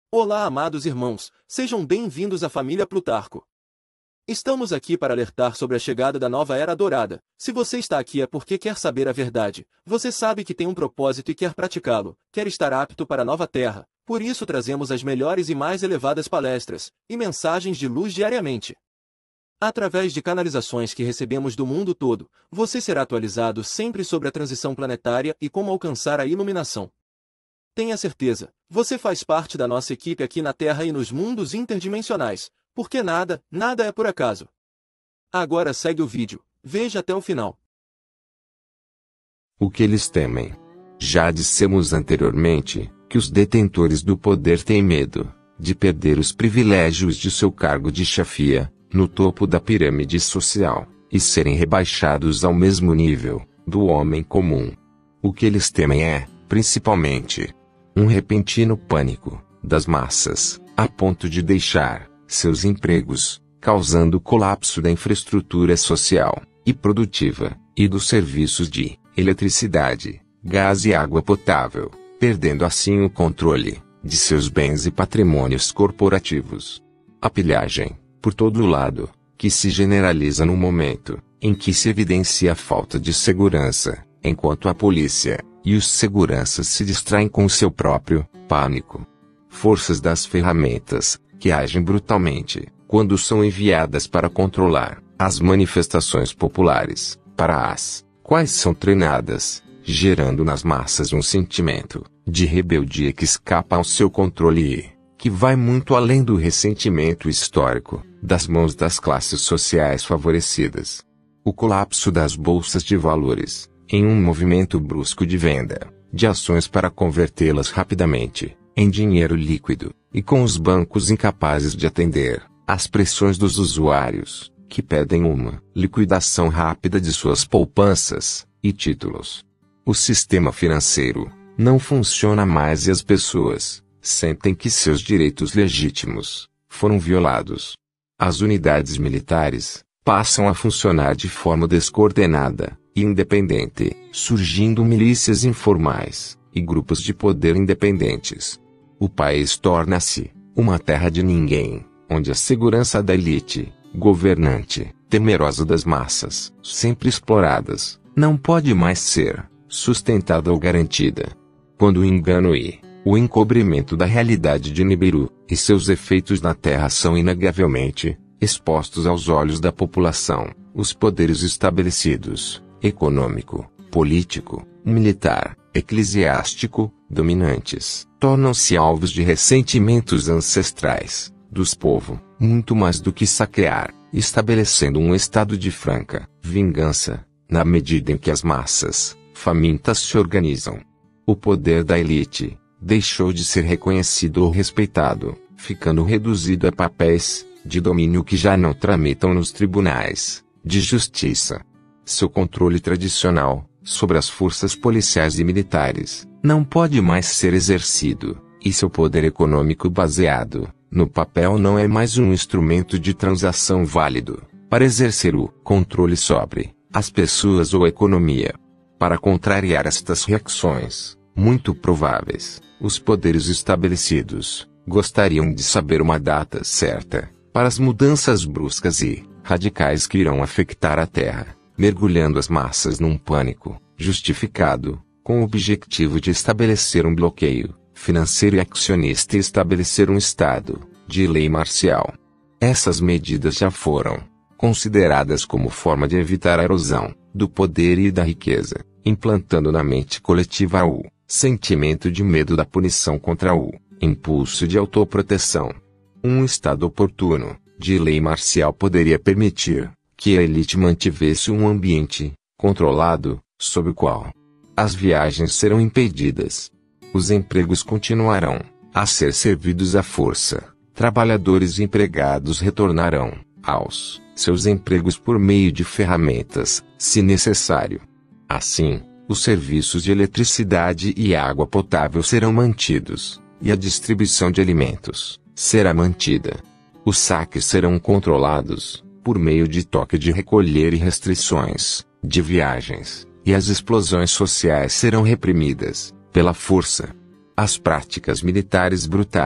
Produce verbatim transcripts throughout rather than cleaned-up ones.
Olá, amados irmãos, sejam bem-vindos à família Plutarco. Estamos aqui para alertar sobre a chegada da nova Era Dourada. Se você está aqui é porque quer saber a verdade, você sabe que tem um propósito e quer praticá-lo, quer estar apto para a nova Terra. Por isso trazemos as melhores e mais elevadas palestras e mensagens de luz diariamente. Através de canalizações que recebemos do mundo todo, você será atualizado sempre sobre a transição planetária e como alcançar a iluminação. Tenha certeza, você faz parte da nossa equipe aqui na Terra e nos mundos interdimensionais, porque nada, nada é por acaso. Agora segue o vídeo, veja até o final. O que eles temem? Já dissemos anteriormente que os detentores do poder têm medo de perder os privilégios de seu cargo de chefia, no topo da pirâmide social, e serem rebaixados ao mesmo nível do homem comum. O que eles temem é, principalmente, um repentino pânico das massas, a ponto de deixar seus empregos, causando colapso da infraestrutura social e produtiva, e dos serviços de eletricidade, gás e água potável, perdendo assim o controle de seus bens e patrimônios corporativos. A pilhagem, por todo lado, que se generaliza no momento em que se evidencia a falta de segurança, enquanto a polícia e os seguranças se distraem com o seu próprio pânico. Forças das ferramentas, que agem brutalmente, quando são enviadas para controlar as manifestações populares, para as quais são treinadas, gerando nas massas um sentimento de rebeldia que escapa ao seu controle e que vai muito além do ressentimento histórico das mãos das classes sociais favorecidas. O colapso das bolsas de valores, em um movimento brusco de venda de ações para convertê-las rapidamente em dinheiro líquido, e com os bancos incapazes de atender às pressões dos usuários, que pedem uma liquidação rápida de suas poupanças e títulos. O sistema financeiro não funciona mais e as pessoas sentem que seus direitos legítimos foram violados. As unidades militares passam a funcionar de forma descoordenada e independente, surgindo milícias informais e grupos de poder independentes. O país torna-se uma terra de ninguém, onde a segurança da elite governante, temerosa das massas, sempre exploradas, não pode mais ser sustentada ou garantida. Quando o engano e o encobrimento da realidade de Nibiru e seus efeitos na Terra são inegavelmente expostos aos olhos da população, os poderes estabelecidos, econômico, político, militar, eclesiástico, dominantes, tornam-se alvos de ressentimentos ancestrais dos povos, muito mais do que saquear, estabelecendo um estado de franca vingança, na medida em que as massas famintas se organizam. O poder da elite deixou de ser reconhecido ou respeitado, ficando reduzido a papéis de domínio que já não tramitam nos tribunais de justiça. Seu controle tradicional sobre as forças policiais e militares não pode mais ser exercido, e seu poder econômico baseado no papel não é mais um instrumento de transação válido para exercer o controle sobre as pessoas ou a economia. Para contrariar estas reações, muito prováveis, os poderes estabelecidos gostariam de saber uma data certa para as mudanças bruscas e radicais que irão afetar a Terra, mergulhando as massas num pânico justificado, com o objetivo de estabelecer um bloqueio financeiro e acionista e estabelecer um estado de lei marcial. Essas medidas já foram consideradas como forma de evitar a erosão do poder e da riqueza, implantando na mente coletiva o sentimento de medo da punição contra o impulso de autoproteção. Um estado oportuno de lei marcial poderia permitir que a elite mantivesse um ambiente controlado, sob o qual as viagens serão impedidas. Os empregos continuarão a ser servidos à força. Trabalhadores e empregados retornarão aos seus empregos por meio de ferramentas, se necessário. Assim, os serviços de eletricidade e água potável serão mantidos, e a distribuição de alimentos será mantida. Os saques serão controlados por meio de toque de recolher e restrições de viagens, e as explosões sociais serão reprimidas pela força. As práticas militares brutais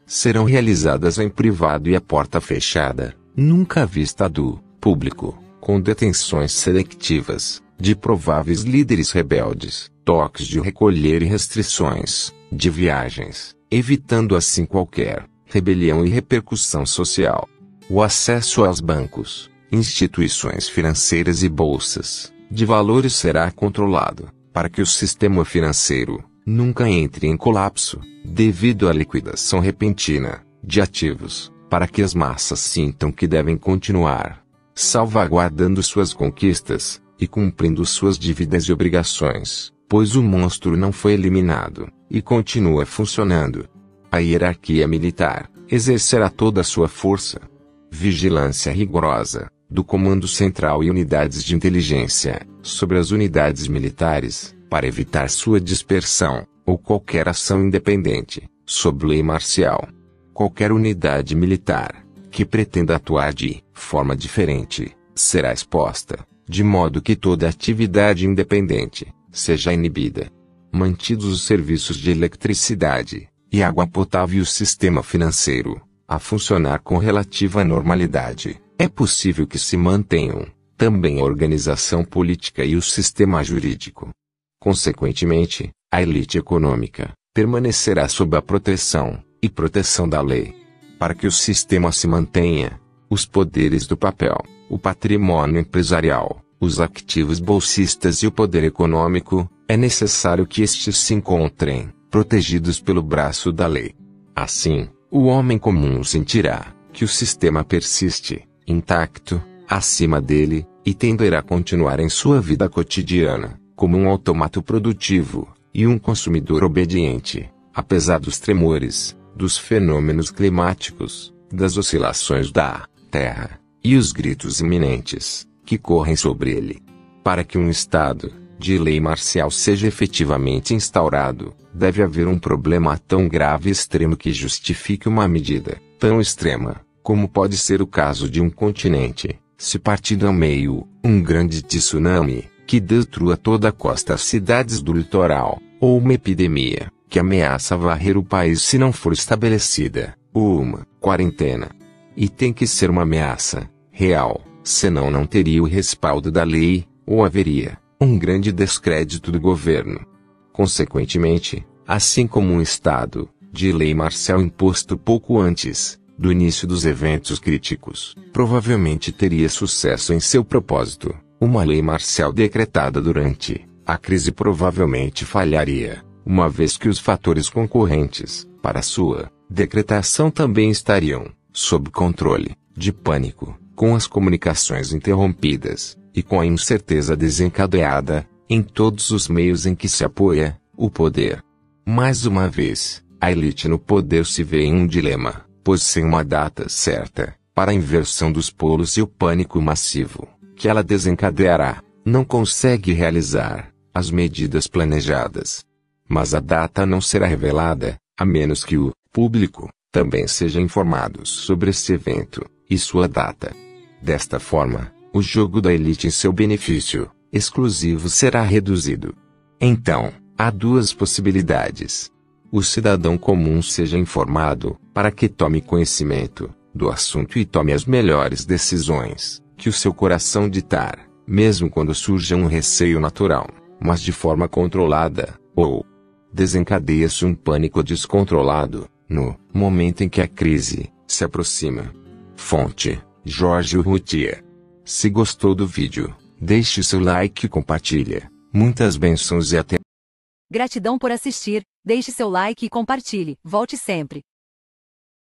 serão realizadas em privado e a porta fechada, nunca vista do público, com detenções seletivas de prováveis líderes rebeldes, toques de recolher e restrições de viagens, evitando assim qualquer rebelião e repercussão social. O acesso aos bancos, instituições financeiras e bolsas de valores será controlado, para que o sistema financeiro nunca entre em colapso, devido à liquidação repentina de ativos, para que as massas sintam que devem continuar salvaguardando suas conquistas e cumprindo suas dívidas e obrigações, pois o monstro não foi eliminado e continua funcionando. A hierarquia militar exercerá toda a sua força. Vigilância rigorosa do Comando Central e unidades de inteligência sobre as unidades militares, para evitar sua dispersão ou qualquer ação independente, sob lei marcial. Qualquer unidade militar que pretenda atuar de forma diferente será exposta, de modo que toda atividade independente seja inibida. Mantidos os serviços de eletricidade e água potável e o sistema financeiro a funcionar com relativa normalidade, é possível que se mantenham também a organização política e o sistema jurídico. Consequentemente, a elite econômica permanecerá sob a proteção e proteção da lei. Para que o sistema se mantenha, os poderes do papel, o patrimônio empresarial, os ativos bolsistas e o poder econômico, é necessário que estes se encontrem protegidos pelo braço da lei. Assim, o homem comum sentirá que o sistema persiste, intacto, acima dele, e tenderá a continuar em sua vida cotidiana, como um autômato produtivo e um consumidor obediente, apesar dos tremores, dos fenômenos climáticos, das oscilações da Terra, e os gritos iminentes que correm sobre ele. Para que um estado de lei marcial seja efetivamente instaurado, deve haver um problema tão grave e extremo que justifique uma medida tão extrema, como pode ser o caso de um continente se partir ao meio, um grande tsunami que destrua toda a costa, as cidades do litoral, ou uma epidemia que ameaça varrer o país se não for estabelecida uma quarentena. E tem que ser uma ameaça real, senão não teria o respaldo da lei, ou haveria um grande descrédito do governo. Consequentemente, assim como um estado de lei marcial imposto pouco antes do início dos eventos críticos provavelmente teria sucesso em seu propósito, uma lei marcial decretada durante a crise provavelmente falharia, uma vez que os fatores concorrentes para sua decretação também estariam sob controle de pânico, com as comunicações interrompidas e com a incerteza desencadeada em todos os meios em que se apoia o poder. Mais uma vez, a elite no poder se vê em um dilema, pois sem uma data certa para a inversão dos polos e o pânico massivo que ela desencadeará, não consegue realizar as medidas planejadas. Mas a data não será revelada, a menos que o público também seja informado sobre esse evento e sua data. Desta forma, o jogo da elite em seu benefício exclusivo será reduzido. Então, há duas possibilidades. O cidadão comum seja informado, para que tome conhecimento do assunto e tome as melhores decisões que o seu coração ditar, mesmo quando surja um receio natural, mas de forma controlada, ou desencadeia-se um pânico descontrolado no momento em que a crise se aproxima. Fonte: Jorge Urrutia. Se gostou do vídeo, deixe seu like e compartilhe. Muitas bênçãos e até. Gratidão por assistir, deixe seu like e compartilhe. Volte sempre.